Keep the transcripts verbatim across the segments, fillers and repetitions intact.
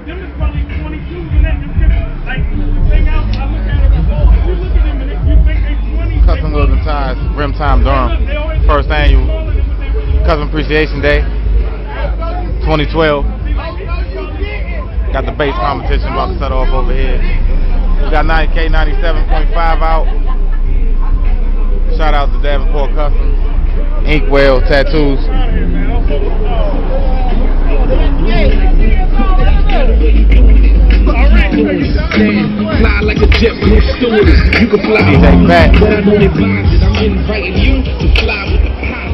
them is probably twenty-twos and that. Them different. Like, the thing out, I look at it, if you look at them and you think they twenty. Custom Wheels and Tires, Rim Time Durham. First annual Custom Appreciation Day, twenty twelve. Got the base competition about to set off over here. We got ninety K ninety-seven point five out. Shout out to Davenport Customs, Inkwell Tattoos. Fly like a jet with stewardess. You can fly D J Fat. but I know they blinded. I'm inviting you to fly with the pilot.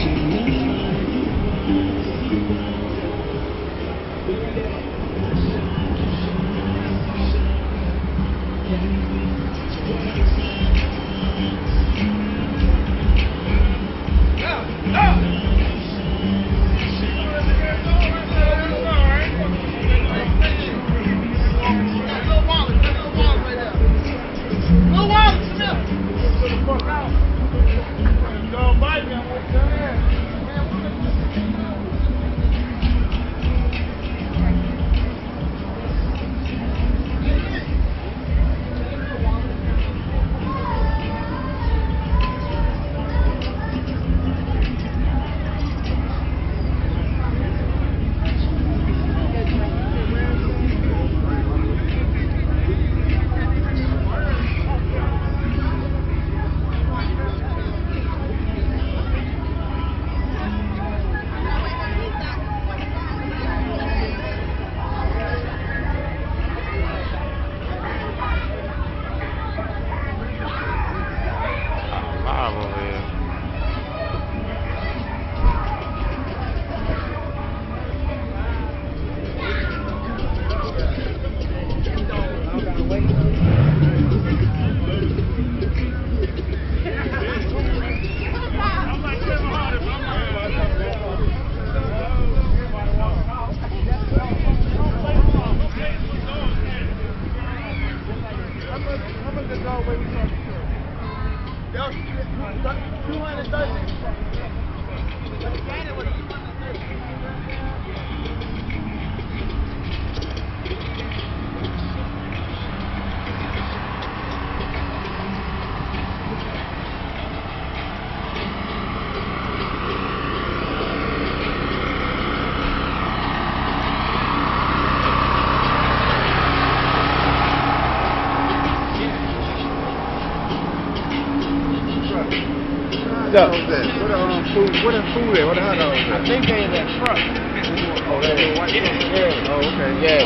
What the um, food? What the food there? What the hot dogs? I think they in that truck. Oh, that is white truck. Yeah. Oh, okay. Yeah.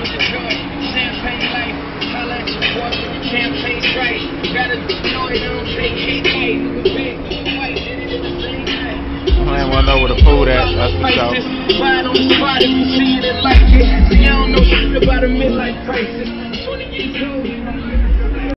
Champagne life, holla at your boy with the champagne right. Gotta destroy them, they can't wait. Big, white, did it in the same night. I ain't wanna know where the food at. That's the show.